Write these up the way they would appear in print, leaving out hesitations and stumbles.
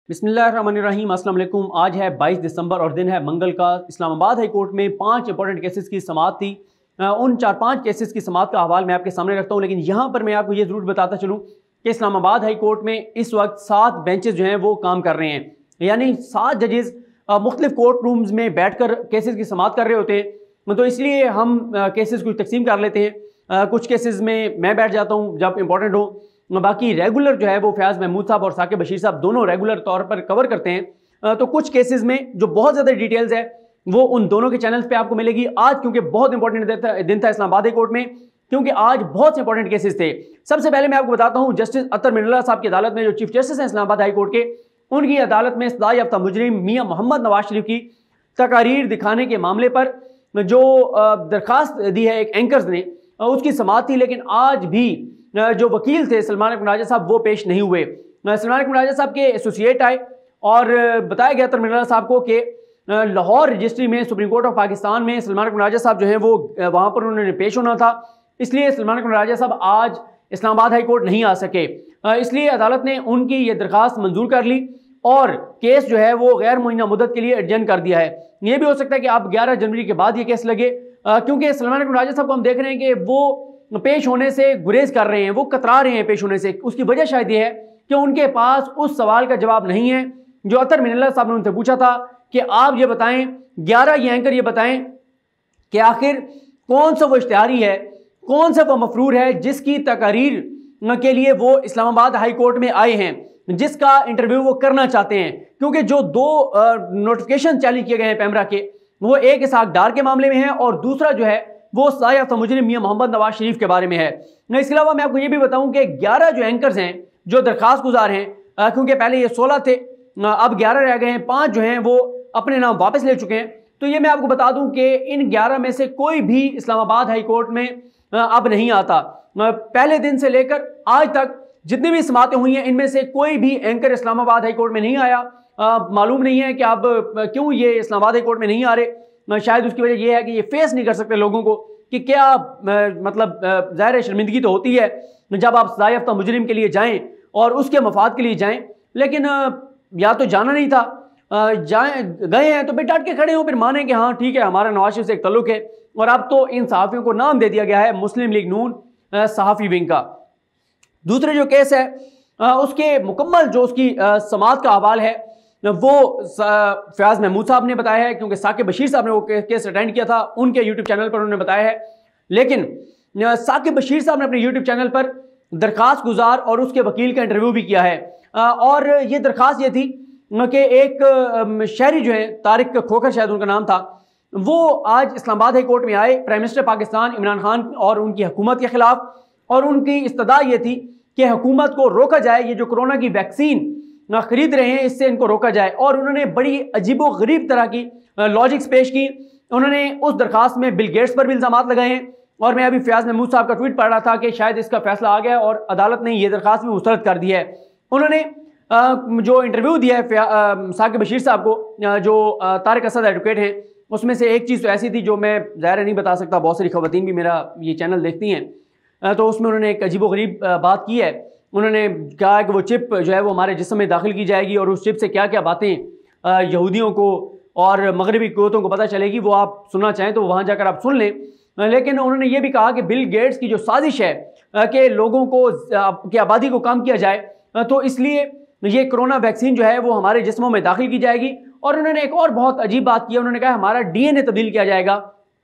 बिस्मिल्लाहिर्रहमानिर्रहीम, अस्सलाम वालेकुम। आज है 22 दिसंबर और दिन है मंगल का। इस्लामाबाद हाई कोर्ट में 5 इंपॉर्टेंट केसेस की समाअत थी। उन 4-5 केसेस की समाअत का हवाल मैं आपके सामने रखता हूँ, लेकिन यहाँ पर मैं आपको ये ज़रूर बताता चलूँ कि इस्लामाबाद हाई कोर्ट में इस वक्त 7 बेंचेस जो हैं वो काम कर रहे हैं, यानी 7 जजेस मुख्तलिफ कोर्ट रूम्स में बैठ कर केसेस की समाअत कर रहे होते हैं। तो इसलिए हम केसेस को तकसीम कर लेते हैं। कुछ केसेस में मैं बैठ जाता हूँ जब इंपॉर्टेंट हो, बाकी रेगुलर जो है वो फयाज महमूद साहब और साकिब बशीर साहब दोनों रेगुलर तौर पर कवर करते हैं। तो कुछ केसेस में जो बहुत ज़्यादा डिटेल्स है वो उन दोनों के चैनल्स पे आपको मिलेगी। आज क्योंकि बहुत इंपॉर्टेंट दिन था इस्लामाबाद हाई कोर्ट में, क्योंकि आज बहुत से इंपॉर्टेंट केसेस थे। सबसे पहले मैं आपको बताता हूँ, जस्टिस अतर मिनल्ला साहब की अदालत में, जो चीफ जस्टिस हैं इस्लामाबाद हाई कोर्ट के, उनकी अदालत में सजा याफ्ता मुजरिम मियाँ मोहम्मद नवाज शरीफ की तकारीर दिखाने के मामले पर जो दरखास्त दी है एक एंकर्स ने, उसकी समाअत थी। लेकिन आज भी जो वकील थे सलमान अकबर राजा साहब वो पेश नहीं हुए। सलमान अकबर राजा साहब के एसोसिएट आए और बताया गया अतर मिनल्ला साहब को कि लाहौर रजिस्ट्री में सुप्रीम कोर्ट ऑफ पाकिस्तान में सलमान अकबर राजा साहब जो हैं वो वहाँ पर उन्होंने पेश होना था, इसलिए सलमान अकबर राजा साहब आज इस्लामाबाद हाई कोर्ट नहीं आ सके। इसलिए अदालत ने उनकी ये दरखास्त मंजूर कर ली और केस जो है वो गैर मुअय्यना मुद्दत के लिए एडजर्न कर दिया है। ये भी हो सकता है कि आप 11 जनवरी के बाद ये केस लगे, क्योंकि सलमान अकबर राजा साहब को हम देख रहे हैं कि वो पेश होने से गुरेज कर रहे हैं, वो कतरा रहे हैं पेश होने से। उसकी वजह शायद ये है कि उनके पास उस सवाल का जवाब नहीं है जो अतर मिनल्ला साहब ने उनसे पूछा था कि आप ये बताएं, 11 ये एंकर ये बताएं कि आखिर कौन सा वो इश्तिहारी है, कौन सा वो मफरूर है जिसकी तकारीर के लिए वो इस्लामाबाद हाई कोर्ट में आए हैं, जिसका इंटरव्यू वो करना चाहते हैं। क्योंकि जो 2 नोटिफिकेशन जारी किए गए हैं पैमरा के, वो एक इसहाक डार के मामले में है और दूसरा जो है वो सजा याफ्ता मुजरिम मियाँ मोहम्मद नवाज शरीफ के बारे में है। इसके अलावा मैं आपको ये भी बताऊं कि 11 जो एंकर्स हैं जो दरखास्त गुजार हैं, क्योंकि पहले ये 16 थे, अब 11 रह गए हैं, 5 जो हैं वो अपने नाम वापस ले चुके हैं। तो ये मैं आपको बता दूं कि इन 11 में से कोई भी इस्लामाबाद हाई कोर्ट में अब नहीं आता। पहले दिन से लेकर आज तक जितनी भी समातें हुई हैं, इनमें से कोई भी एंकर इस्लामाबाद हाई कोर्ट में नहीं आया। मालूम नहीं है कि अब क्यों ये इस्लामाबाद हाई कोर्ट में नहीं आ रहे। शायद उसकी वजह यह है कि ये फेस नहीं कर सकते लोगों को कि क्या मतलब ज़ाहिर शर्मिंदगी तो होती है जब आप सजा याफ्ता मुजरिम के लिए जाएं और उसके मफाद के लिए जाएं, लेकिन या तो जाना नहीं था, गए हैं तो फिर डट के खड़े हो, फिर माने कि हाँ ठीक है हमारा नवाज शरीफ से एक तल्लुक है। और अब तो इन सहाफ़ियों को नाम दे दिया गया है मुस्लिम लीग नून सहाफ़ी विंग का। दूसरे जो केस है उसके मुकम्मल जो उसकी समाअत का हवाल है वो फयाज महमूद साहब ने बताया है, क्योंकि साकिब बशीर साहब ने वो केस अटेंड किया था, उनके यूट्यूब चैनल पर उन्होंने बताया है। लेकिन साकिब बशीर साहब ने अपने यूट्यूब चैनल पर दरखास्त गुजार और उसके वकील का इंटरव्यू भी किया है। और ये दरखास्त ये थी कि एक शहरी जो है, तारिक खोखर शायद उनका नाम था, वो आज इस्लामाबाद हाई कोर्ट में आए प्राइम मिनिस्टर पाकिस्तान इमरान खान और उनकी हुकूमत के खिलाफ, और उनकी इस्तदा ये थी कि हुकूमत को रोका जाए, ये जो कोरोना की वैक्सीन खरीद रहे हैं इससे इनको रोका जाए। और उन्होंने बड़ी अजीबो गरीब तरह की लॉजिक्स पेश की। उन्होंने उस दरखास्त में बिल गेट्स पर भी इल्जामात लगाए हैं, और मैं अभी फयाज महमूद साहब का ट्वीट पढ़ रहा था कि शायद इसका फैसला आ गया और अदालत ने यह दरखास्त भी मुस्तरद कर दी है। उन्होंने जो इंटरव्यू दिया है साकिब बशीर साहब को, जो तारिक असद एडवोकेट हैं, उसमें से एक चीज़ तो ऐसी थी जो मैं ज़ाहिर नहीं बता सकता, बहुत सारी खवातीन भी मेरा ये चैनल देखती हैं, तो उसमें उन्होंने एक अजीबो गरीब बात की है। उन्होंने कहा कि वो चिप जो है वो हमारे जिस्म में दाखिल की जाएगी और उस चिप से क्या क्या बातें यहूदियों को और मगरबी कुव्वतों को पता चलेगी, वो आप सुनना चाहें तो वहाँ जाकर आप सुन लें। लेकिन उन्होंने ये भी कहा कि बिल गेट्स की जो साजिश है कि लोगों को की आबादी को कम किया जाए, तो इसलिए ये कोरोना वैक्सीन जो है वो हमारे जिस्मों में दाखिल की जाएगी। और उन्होंने एक और बहुत अजीब बात की, उन्होंने कहा हमारा DNA तब्दील किया जाएगा,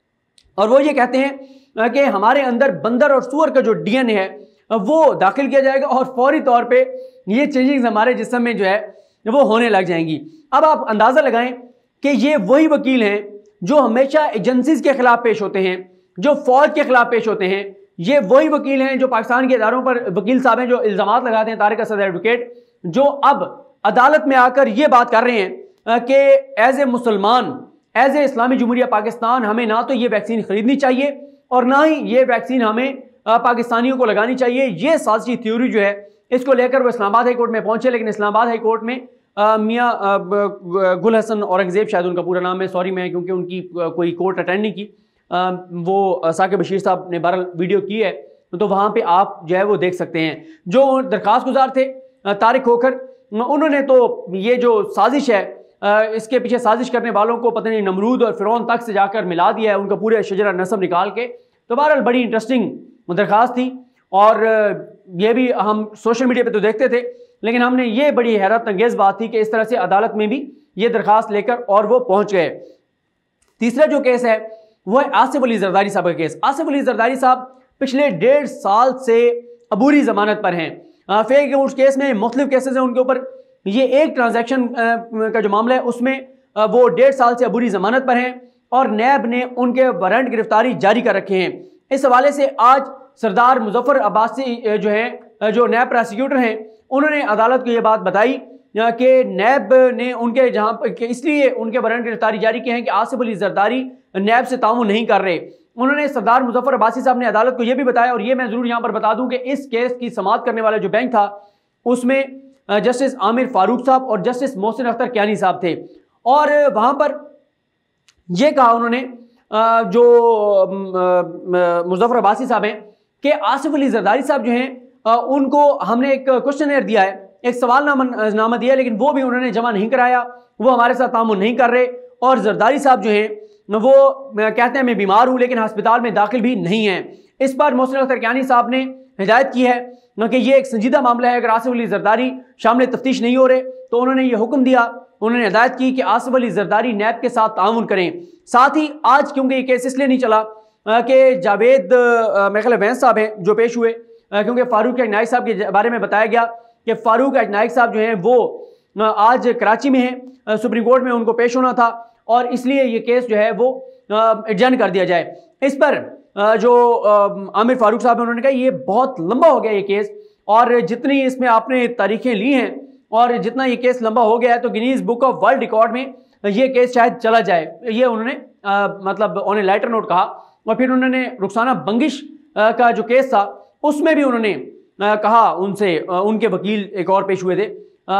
और वो ये कहते हैं कि हमारे अंदर बंदर और सूअर का जो DNA है वो दाखिल किया जाएगा और फौरी तौर पे ये चेंजिंग्स हमारे जिस्म में जो है वो होने लग जाएंगी। अब आप अंदाज़ा लगाएं कि ये वही वकील हैं जो हमेशा एजेंसीज के खिलाफ पेश होते हैं, जो फौज के खिलाफ पेश होते हैं। ये वही वकील हैं जो पाकिस्तान के इदारों पर वकील साहब हैं जो इल्ज़ामात लगाते हैं, तारिक असद एडवोकेट, जो अब अदालत में आकर ये बात कर रहे हैं कि एज ए मुसलमान, एज ए इस्लामी जमहूरिया पाकिस्तान, हमें ना तो ये वैक्सीन खरीदनी चाहिए और ना ही ये वैक्सीन हमें पाकिस्तानियों को लगानी चाहिए। ये साजिशी थ्योरी जो है इसको लेकर वो इस्लामाबाद हाई कोर्ट में पहुंचे, लेकिन इस्लामाबाद हाई कोर्ट में मियाँ गुल हसन औरंगजेब शायद उनका पूरा नाम है, सॉरी मैं क्योंकि उनकी कोई कोर्ट अटेंड नहीं की, वो साकिब बशीर साहब ने बहरहाल वीडियो की है, तो वहाँ पे आप जो है वो देख सकते हैं। जो दरखास्त गुजार थे तारिक खोखर, उन्होंने तो ये जो साजिश है, इसके पीछे साजिश करने वालों को पता नहीं नमरूद और फिरौन तक से जाकर मिला दिया है, उनका पूरे शजरा नस्ब निकाल के। तो बहरहाल बड़ी इंटरेस्टिंग दरख्वास्त थी, और ये भी हम सोशल मीडिया पे तो देखते थे, लेकिन हमने ये बड़ी हैरत अंगेज बात थी कि इस तरह से अदालत में भी ये दरख्वास्त लेकर और वो पहुंच गए। तीसरा जो केस है वो है आसिफ अली जरदारी साहब का केस। आसिफ अली जरदारी साहब पिछले 1.5 साल से अबूरी जमानत पर हैं। फेक अकाउंट्स केस में मुख्तलिफ केसेस हैं उनके ऊपर। ये एक ट्रांजैक्शन का जो मामला है उसमें वो 1.5 साल से अबूरी जमानत पर हैं, और नैब ने उनके वारंट गिरफ्तारी जारी कर रखे हैं। इस हवाले से आज सरदार मुजफ्फर अब्बासी जो हैं, जो नैब प्रोसिक्यूटर हैं, उन्होंने अदालत को ये बात बताई कि नैब ने उनके जहां पर इसलिए उनके वारंट गिरफ्तारी जारी किए हैं कि आसिफ अली जरदारी नैब से ताउन नहीं कर रहे। उन्होंने सरदार मुजफ्फर अब्बासी साहब ने अदालत को यह भी बताया, और ये मैं जरूर यहां पर बता दूं कि इस केस की समाअत करने वाला जो बेंच था उसमें जस्टिस आमिर फारूक साहब और जस्टिस मोहसिन अख्तर कियानी साहब थे। और वहां पर यह कहा उन्होंने, जो मुजफ्फर अब्बासी साहब हैं, कि आसिफ अली जरदारी साहब जो हैं उनको हमने एक क्वेश्चन दिया है, एक सवालनामा दिया, लेकिन वो भी उन्होंने जमा नहीं कराया, वो हमारे साथ तामुल नहीं कर रहे। और जरदारी साहब जो हैं वो कहते हैं मैं बीमार हूं, लेकिन अस्पताल में दाखिल भी नहीं है। इस पर मोहसिन अख्तर कियानी साहब ने हिदायत की है कि ये एक संजीदा मामला है, अगर आसिफ अली जरदारी शामिल तफ्तीश नहीं हो रहे तो उन्होंने ये हुक्म दिया, उन्होंने हिदायत की कि आसिफ अली जरदारी नैब के साथ ताउन करें। साथ ही आज क्योंकि ये केस इसलिए नहीं चला कि जावेद मेरे ख्याल वैंस साहब हैं जो पेश हुए, क्योंकि फारूक नाइक साहब के बारे में बताया गया कि फारूक नाइक साहब जो हैं वो आज कराची में हैं, सुप्रीम कोर्ट में उनको पेश होना था, और इसलिए ये केस जो है वो एडजर्न कर दिया जाए। इस पर जो आमिर फारूक साहब उन्होंने कहा ये बहुत लंबा हो गया ये केस, और जितनी इसमें आपने तारीखें ली हैं और जितना ये केस लंबा हो गया है तो Guinness Book of World Record में ये केस शायद चला जाए, ये उन्होंने मतलब ऑन ए लाइटर नोट कहा। और फिर उन्होंने रुखसाना बंगिश का जो केस था उसमें भी उन्होंने कहा उनसे, उनके वकील एक और पेश हुए थे,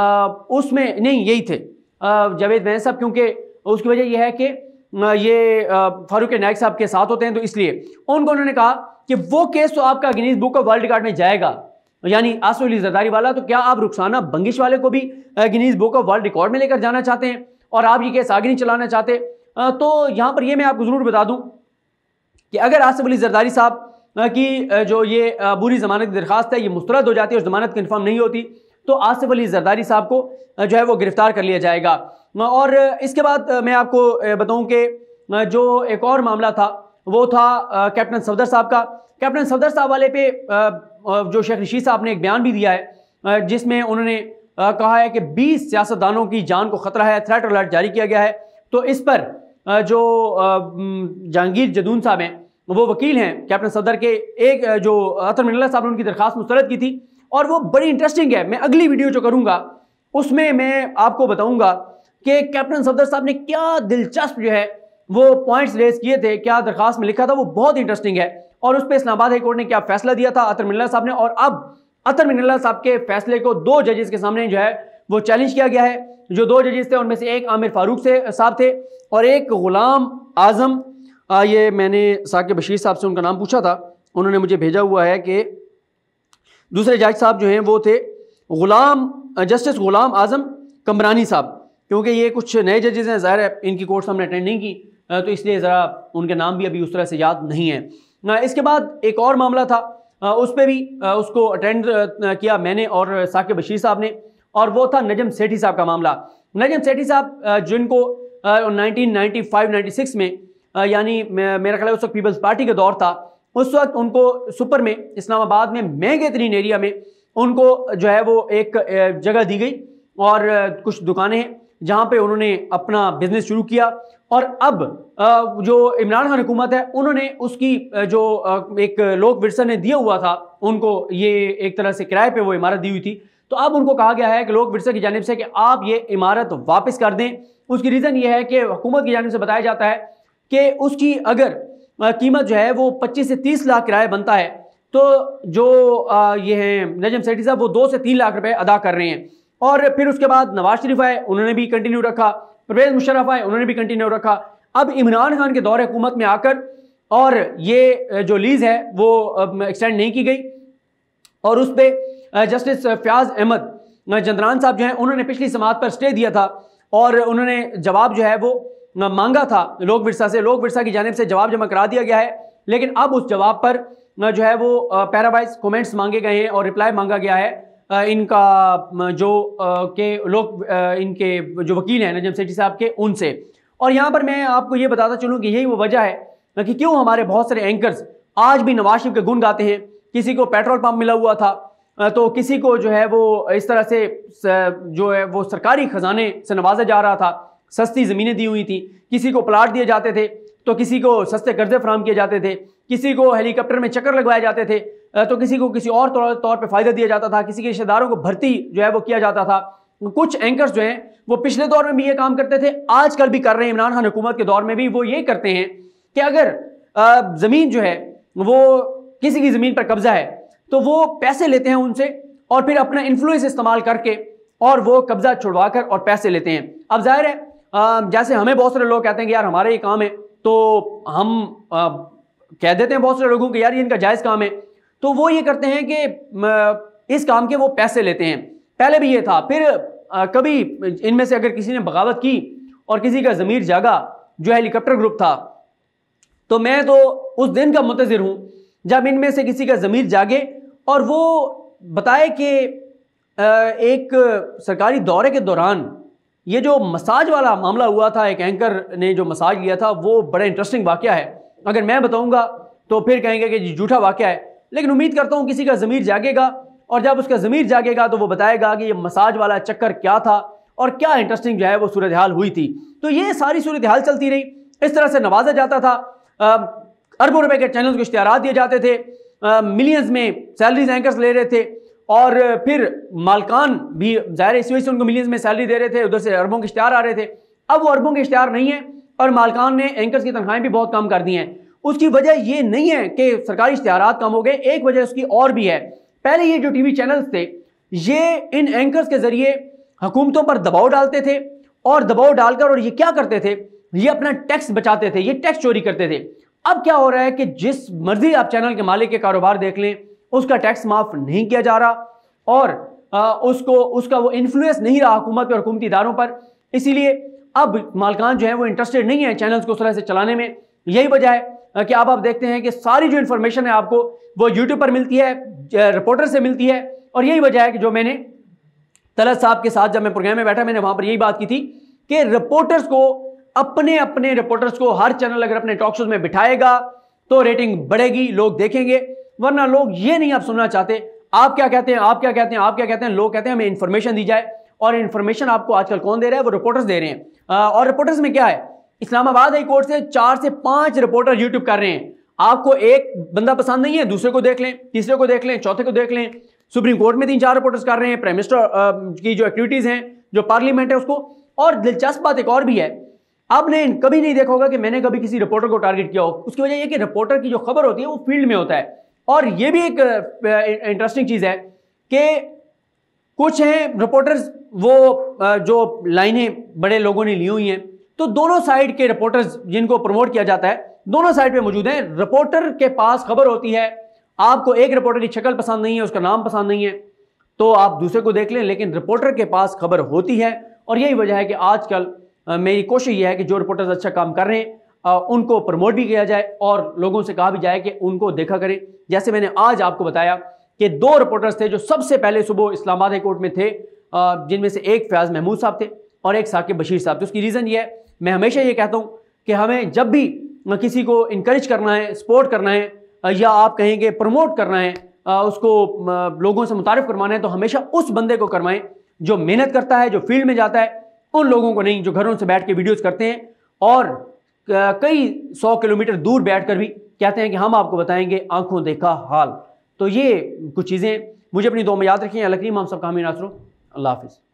उसमें नहीं यही थे जावेद वैंस साहब, क्योंकि उसकी वजह यह है कि ये फारूक नाइक साहब के साथ होते हैं, तो इसलिए उनको उन्होंने कहा कि वो केस तो आपका Guinness Book of World Record में जाएगा, यानी आसिफ अली जरदारी वाला, तो क्या आप रुखसाना बंगिश वाले को भी Guinness Book of World Record में लेकर जाना चाहते हैं और आप ये केस आगे नहीं चलाना चाहते? तो यहां पर ये मैं आपको जरूर बता दूं कि अगर आसिफ अली जरदारी साहब की जो ये बुरी जमानत की दरखास्त है ये मुस्तरद हो जाती है और जमानत कन्फर्म नहीं होती, तो आसिफ अली जरदारी साहब को जो है वो गिरफ्तार कर लिया जाएगा। और इसके बाद मैं आपको बताऊं कि जो एक और मामला था वो था कैप्टन सफदर साहब का। कैप्टन सफदर साहब वाले पे जो शेख रशीद साहब ने एक बयान भी दिया है, जिसमें उन्होंने कहा है कि 20 सियासतदानों की जान को खतरा है, थ्रेट अलर्ट जारी किया गया है। तो इस पर जो जहांगीर जदून साहब हैं, वो वकील हैं कैप्टन सफदर के, एक जो अतर मिनल्ला साहब ने उनकी दरखास्त मुस्तरद की थी, और वो बड़ी इंटरेस्टिंग है। मैं अगली वीडियो जो करूंगा उसमें मैं आपको बताऊंगा कि कैप्टन सफदर साहब ने क्या दिलचस्प जो है वो पॉइंट्स रेज किए थे, क्या दरखास्त में लिखा था, वो बहुत इंटरेस्टिंग है। और उस पर इस्लामाबाद हाई कोर्ट ने क्या फैसला दिया था अतर मिनल्ला साहब ने, और अब अतर मिनल्ला साहब के फैसले को 2 जजेस के सामने जो है वो चैलेंज किया गया है। जो 2 जजेस थे उनमें से एक आमिर फारूक साहब थे और एक गुलाम आजम, ये मैंने साकिब बशीर साहब से उनका नाम पूछा था, उन्होंने मुझे भेजा हुआ है कि दूसरे जज साहब जो हैं वो थे जस्टिस गुलाम आजम कमरानी साहब। क्योंकि ये कुछ नए जजेस हैं, ज़ाहिर है इनकी कोर्ट्स हमने अटेंड नहीं की, तो इसलिए ज़रा उनके नाम भी अभी उस तरह से याद नहीं है। इसके बाद एक और मामला था, उस पर भी उसको अटेंड किया मैंने और साकिब बशीर साहब ने, और वो था नजम सेठी साहब का मामला। नजम सेठी साहब जिनको 1995-96 में, यानी मेरा ख्याल है उस वक्त पीपल्स पार्टी का दौर था, उस वक्त उनको सुपर में इस्लामाबाद में महंगे तरीन एरिया में उनको जो है वो एक जगह दी गई और कुछ दुकानें हैं जहाँ पे उन्होंने अपना बिजनेस शुरू किया। और अब जो इमरान खान हुकूमत है उन्होंने उसकी जो एक लोक विरसा ने दिया हुआ था उनको, ये एक तरह से किराए पे वो इमारत दी हुई थी, तो अब उनको कहा गया है कि लोक विरसा की जानिब से कि आप ये इमारत वापस कर दें। उसकी रीज़न ये है कि हुकूमत की जानिब से बताया जाता है कि उसकी अगर कीमत जो है वो 25 से 30 लाख किराया बनता है, तो जो ये हैं नजम सेठी साहब वो 2 से 3 लाख रुपए अदा कर रहे हैं। और फिर उसके बाद नवाज शरीफ आए, उन्होंने भी कंटिन्यू रखा, परवेज मुशर्रफ आए, उन्होंने भी कंटिन्यू रखा। अब इमरान खान के दौर हुकूमत में आकर और ये जो लीज है वो एक्सटेंड नहीं की गई, और उस पर जस्टिस फयाज अहमद चंद्रान साहब जो है उन्होंने पिछली समाअत पर स्टे दिया था और उन्होंने जवाब जो है वो मांगा था लोक विरसा से। लोक विरसा की जानिब से जवाब जमा करा दिया गया है, लेकिन अब उस जवाब पर जो है वो पैरावाइज कमेंट्स मांगे गए हैं और रिप्लाई मांगा गया है इनका जो के लोग इनके जो वकील हैं नजम सेठी साहब के, उनसे। और यहाँ पर मैं आपको ये बताता चलूँ कि यही वो वजह है कि क्यों हमारे बहुत सारे एंकर्स आज भी नवाज शरीफ के गुण गाते हैं। किसी को पेट्रोल पंप मिला हुआ था तो किसी को जो है वो इस तरह से जो है वो सरकारी खजाने से नवाजा जा रहा था, सस्ती ज़मीनें दी हुई थी, किसी को प्लाट दिए जाते थे तो किसी को सस्ते कर्जे फराहम किए जाते थे, किसी को हेलीकॉप्टर में चक्कर लगवाए जाते थे तो किसी को किसी और तौर पे फ़ायदा दिया जाता था, किसी के रिश्तेदारों को भर्ती जो है वो किया जाता था। कुछ एंकर्स जो हैं वो पिछले दौर में भी ये काम करते थे, आजकल भी कर रहे हैं। इमरान खान हुकूमत के दौर में भी वो ये करते हैं कि अगर ज़मीन जो है वो किसी की ज़मीन पर कब्जा है तो वो पैसे लेते हैं उनसे और फिर अपना इन्फ्लुएंस इस्तेमाल करके और वो कब्जा छुड़वा कर और पैसे लेते हैं। अब जाहिर है जैसे हमें बहुत सारे लोग कहते हैं कि यार हमारा ये काम है, तो हम कह देते हैं बहुत सारे लोगों को यार ये इनका जायज़ काम है, तो वो ये करते हैं कि इस काम के वो पैसे लेते हैं। पहले भी ये था, फिर कभी इनमें से अगर किसी ने बगावत की और किसी का ज़मीर जागा, जो हेलीकॉप्टर ग्रुप था, तो मैं तो उस दिन का मुंतज़िर हूँ जब इनमें से किसी का ज़मीर जागे और वो बताए कि एक सरकारी दौरे के दौरान ये जो मसाज वाला मामला हुआ था, एक एंकर ने जो मसाज लिया था, वो बड़ा इंटरेस्टिंग वाक़या है। अगर मैं बताऊंगा तो फिर कहेंगे कि झूठा वाक़या है, लेकिन उम्मीद करता हूँ किसी का ज़मीर जागेगा और जब उसका ज़मीर जागेगा तो वो बताएगा कि ये मसाज वाला चक्कर क्या था और क्या इंटरेस्टिंग जो है वो सूरत हाल हुई थी। तो ये सारी सूरत हाल चलती रही, इस तरह से नवाजा जाता था, अरबों रुपए के चैनल्स को इश्तिहारात दिए जाते थे, मिलियंस में सैलरीज एंकर्स ले रहे थे और फिर मालकान भी ज़ाहिर इस वजह से उनको मिलियंस में सैलरी दे रहे थे, उधर से अरबों के इश्तिहार आ रहे थे। अब वो अरबों के इश्तिहार नहीं है और मालकान ने एंकर्स की तनख्वाहें भी बहुत कम कर दी हैं। उसकी वजह ये नहीं है कि सरकारी इश्तिहारात कम हो गए, एक वजह उसकी और भी है। पहले ये जो टीवी चैनल्स थे ये इन एंकर्स के जरिए हुकूमतों पर दबाव डालते थे और दबाव डालकर और ये क्या करते थे, ये अपना टैक्स बचाते थे, ये टैक्स चोरी करते थे। अब क्या हो रहा है कि जिस मर्जी आप चैनल के मालिक के कारोबार देख लें, उसका टैक्स माफ नहीं किया जा रहा और उसका वो इन्फ्लुएंस नहीं रहा हुकूमत और हुकूमती इदारों पर। इसीलिए अब मालकान जो है वो इंटरेस्टेड नहीं है चैनल्स को उस तरह से चलाने में। यही वजह है कि अब आप देखते हैं कि सारी जो इन्फॉर्मेशन है आपको वो यूट्यूब पर मिलती है, रिपोर्टर से मिलती है। और यही वजह है कि जो मैंने तलत साहब के साथ जब मैं प्रोग्राम में बैठा, मैंने वहां पर यही बात की थी कि रिपोर्टर्स को अपने अपने रिपोर्टर्स को हर चैनल अगर अपने टॉक शोज में बिठाएगा तो रेटिंग बढ़ेगी, लोग देखेंगे, वरना लोग ये नहीं आप सुनना चाहते आप क्या कहते हैं, आप क्या कहते हैं, आप क्या कहते हैं। लोग कहते हैं हमें इन्फॉर्मेशन दी जाए, और इन्फॉर्मेशन आपको आजकल कौन दे रहा है, वो रिपोर्टर्स दे रहे हैं। और रिपोर्टर्स में क्या है, इस्लामाबाद हाई कोर्ट से 4 से 5 रिपोर्टर यूट्यूब कर रहे हैं। आपको एक बंदा पसंद नहीं है, दूसरे को देख लें, तीसरे को देख लें, चौथे को देख लें। सुप्रीम कोर्ट में 3-4 रिपोर्टर्स कर रहे हैं, प्राइम मिनिस्टर की जो एक्टिविटीज हैं, जो पार्लियामेंट है उसको। और दिलचस्प बात एक और भी है, आपने कभी नहीं देखा होगा कि मैंने कभी किसी रिपोर्टर को टारगेट किया हो। उसकी वजह यह कि रिपोर्टर की जो खबर होती है वो फील्ड में होता है। और यह भी एक इंटरेस्टिंग चीज है कि कुछ हैं रिपोर्टर्स वो जो लाइनें बड़े लोगों ने ली हुई हैं, तो दोनों साइड के रिपोर्टर्स जिनको प्रमोट किया जाता है दोनों साइड पे मौजूद हैं। रिपोर्टर के पास खबर होती है, आपको एक रिपोर्टर की शक्ल पसंद नहीं है, उसका नाम पसंद नहीं है, तो आप दूसरे को देख लें, लेकिन रिपोर्टर के पास खबर होती है। और यही वजह है कि आजकल मेरी कोशिश यह है कि जो रिपोर्टर्स अच्छा काम कर रहे हैं उनको प्रमोट भी किया जाए और लोगों से कहा भी जाए कि उनको देखा करें। जैसे मैंने आज आपको बताया कि 2 रिपोर्टर्स थे जो सबसे पहले सुबह इस्लामाबाद हाई कोर्ट में थे, जिनमें से एक फयाज महमूद साहब थे और एक साकिब बशीर साहब थे। उसकी रीज़न ये है, मैं हमेशा ये कहता हूँ कि हमें जब भी किसी को इंकरेज करना है, सपोर्ट करना है, या आप कहेंगे प्रमोट करना है, उसको लोगों से मुतारिफ करवाना है, तो हमेशा उस बंदे को करवाएं जो मेहनत करता है, जो फील्ड में जाता है, उन लोगों को नहीं जो घरों से बैठ के वीडियोस करते हैं और कई 100 किलोमीटर दूर बैठकर भी कहते हैं कि हम आपको बताएंगे आंखों देखा हाल। तो ये कुछ चीज़ें मुझे अपनी दुआ में याद रखिए। अल्लाह करीम हम सब का हामी नासरो। अल्लाह हाफिज़।